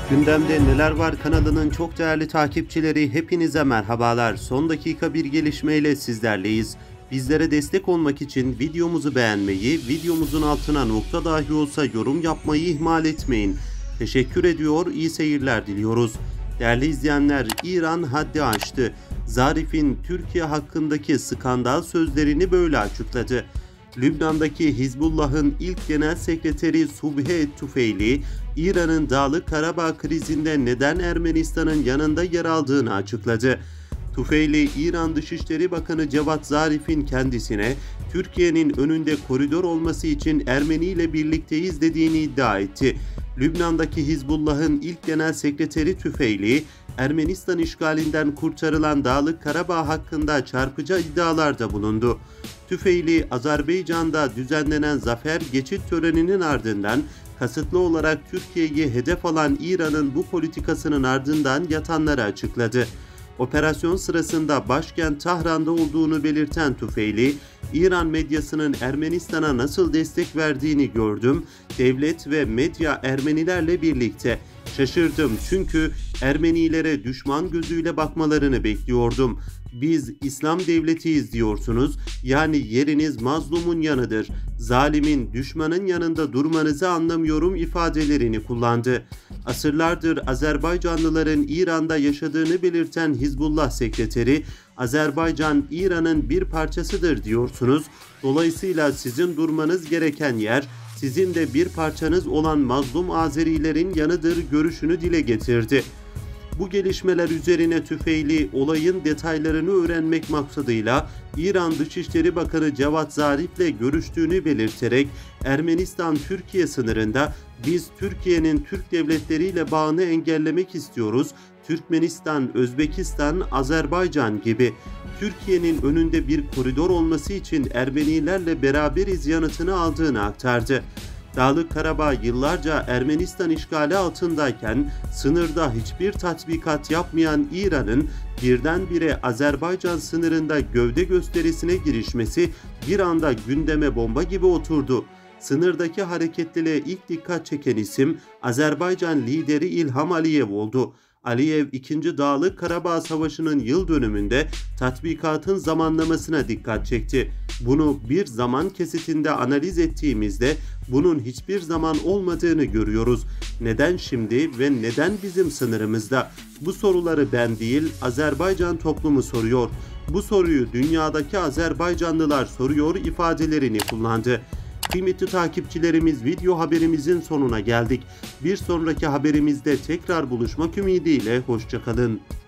Gündemde Neler Var kanalının çok değerli takipçileri, hepinize merhabalar. Son dakika bir gelişmeyle sizlerleyiz. Bizlere destek olmak için videomuzu beğenmeyi, videomuzun altına nokta dahi olsa yorum yapmayı ihmal etmeyin. Teşekkür ediyor, iyi seyirler diliyoruz. Değerli izleyenler, İran haddi aştı. Zarif'in Türkiye hakkındaki skandal sözlerini böyle açıkladı. Lübnan'daki Hizbullah'ın ilk genel sekreteri Subhi Tufeyli, İran'ın Dağlık Karabağ krizinde neden Ermenistan'ın yanında yer aldığını açıkladı. Tufeyli, İran Dışişleri Bakanı Cevat Zarif'in kendisine Türkiye'nin önünde koridor olması için Ermeni ile birlikteyiz dediğini iddia etti. Lübnan'daki Hizbullah'ın ilk genel sekreteri Tufeyli, Ermenistan işgalinden kurtarılan Dağlık Karabağ hakkında çarpıcı iddialarda bulundu. Tufeyli, Azerbaycan'da düzenlenen zafer geçit töreninin ardından kasıtlı olarak Türkiye'yi hedef alan İran'ın bu politikasının ardından yatanları açıkladı. Operasyon sırasında başkent Tahran'da olduğunu belirten Tufeyli, İran medyasının Ermenistan'a nasıl destek verdiğini gördüm, devlet ve medya Ermenilerle birlikte. Şaşırdım çünkü Ermenilere düşman gözüyle bakmalarını bekliyordum. Biz İslam devletiyiz diyorsunuz, yani yeriniz mazlumun yanıdır, zalimin, düşmanın yanında durmanızı anlamıyorum ifadelerini kullandı. Asırlardır Azerbaycanlıların İran'da yaşadığını belirten Hizbullah sekreteri, Azerbaycan İran'ın bir parçasıdır diyorsunuz, dolayısıyla sizin durmanız gereken yer, sizin de bir parçanız olan mazlum Azerilerin yanıdır görüşünü dile getirdi. Bu gelişmeler üzerine Tufeyli, olayın detaylarını öğrenmek maksadıyla İran Dışişleri Bakanı Cevat Zarif'le görüştüğünü belirterek Ermenistan-Türkiye sınırında biz Türkiye'nin Türk devletleriyle bağını engellemek istiyoruz, Türkmenistan, Özbekistan, Azerbaycan gibi Türkiye'nin önünde bir koridor olması için Ermenilerle beraberiz yanıtını aldığını aktardı. Dağlık Karabağ yıllarca Ermenistan işgali altındayken sınırda hiçbir tatbikat yapmayan İran'ın birdenbire Azerbaycan sınırında gövde gösterisine girişmesi bir anda gündeme bomba gibi oturdu. Sınırdaki hareketliliğe ilk dikkat çeken isim Azerbaycan lideri İlham Aliyev oldu. Aliyev 2. Dağlık Karabağ Savaşı'nın yıl dönümünde tatbikatın zamanlamasına dikkat çekti. Bunu bir zaman kesitinde analiz ettiğimizde bunun hiçbir zaman olmadığını görüyoruz. Neden şimdi ve neden bizim sınırımızda? Bu soruları ben değil, Azerbaycan toplumu soruyor. Bu soruyu dünyadaki Azerbaycanlılar soruyor ifadelerini kullandı. Kıymetli takipçilerimiz, video haberimizin sonuna geldik. Bir sonraki haberimizde tekrar buluşmak ümidiyle hoşça kalın.